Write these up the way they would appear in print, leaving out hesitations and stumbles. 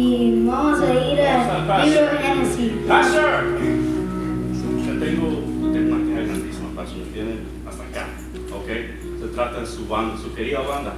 y vamos a ir al libro de Génesis. ¡Pastor! Yo tengo una queja grandísima, Pastor. Viene hasta acá, ¿ok? Se trata de su banda, su querida banda.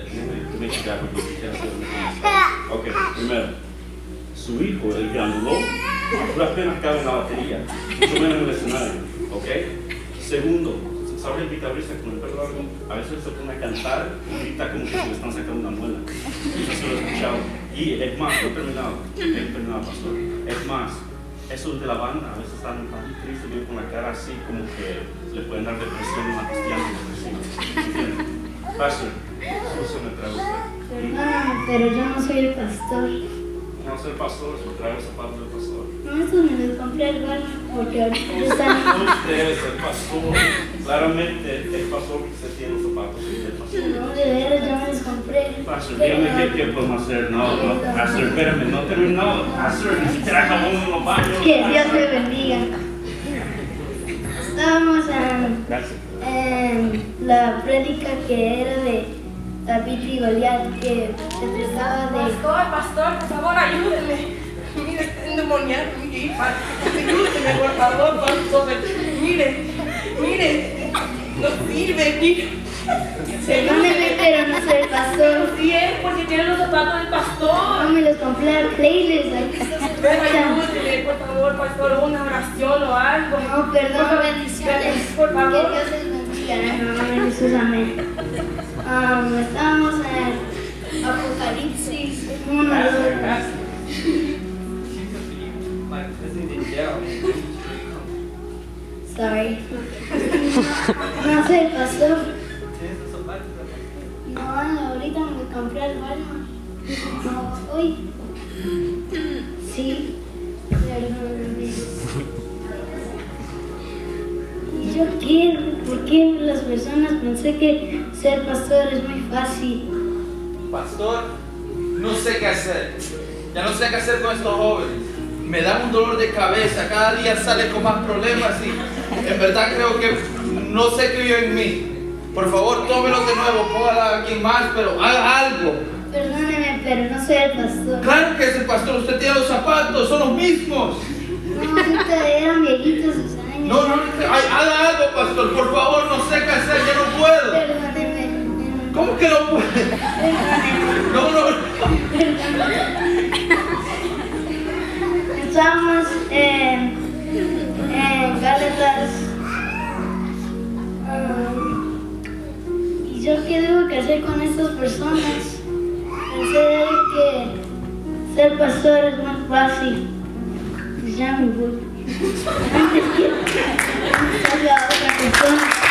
Ok, primero, su hijo, el granuló, apenas cabe en la batería, mucho menos en el escenario, ¿ok? Segundo, ¿sabe el guitarrista con el pelo largo? A veces se pone a cantar y grita como que se le están sacando una muela. Yo se lo he escuchado. Y es más, no he terminado, Pastor. Es más, esos de la banda a veces están tan tristes, vienen con la cara así, como que le pueden dar depresión a una cristiana depresiva. ¿Entiendes? Pastor, eso me trae usted. Perdóname, pero yo no soy el pastor. No soy el pastor, yo traigo zapatos del pastor. No, estos me los compré al Walmart porque ahorita están... Usted es el pastor. Claramente el pastor que se tiene los zapatos y el pastor. No, de veras, yo me los compré. Pastor, dígame qué podemos hacer. No, Pastor, espérame, no terminó. Pastor, ni siquiera acabamos en los baños. Que Dios te bendiga. Estábamos en la prédica que era de David y Goliat, que se trataba de... Pastor, por favor, ayúdeme. Mire, está endemoniado mi hija. Ayúdeme, por favor, pastor. Mire, no sirve, mire. Perdóneme, pero no soy el pastor. Sí es porque tiene los zapatos del pastor. No me los compré al playlist. Pero ayúdeme, por favor, pastor, una oración o algo. No, perdón, bendiciones. Por favor. Que Dios les bendiga. En el nombre de Jesús, amén. Estamos en Apocalipsis 1, 2. Sorry. No soy el pastor. No, ahorita me compré el Walmart. No, hoy. Sí. Perdóname. ¿Y yo qué? ¿Por qué las personas pensé que ser pastor es muy fácil? Pastor, no sé qué hacer. Ya no sé qué hacer con estos jóvenes. Me da un dolor de cabeza. Cada día sale con más problemas y en verdad creo que no sé qué vive en mí. Por favor, tómelo de nuevo, póngala a alguien más, pero haga algo. Perdóneme, pero no soy el pastor. Claro que es el pastor. Usted tiene los zapatos, son los mismos. No, ahorita eran viejitos sus años. No, haga algo, pastor. Por favor, no sé qué hacer, ya no puedo. Perdóneme. ¿Cómo que no puede? No. Estamos en Gálatas. ¿Y yo qué debo que hacer con estas personas? Pensé que ser pastor es más fácil. Ya me voy. Antes que salga otra persona.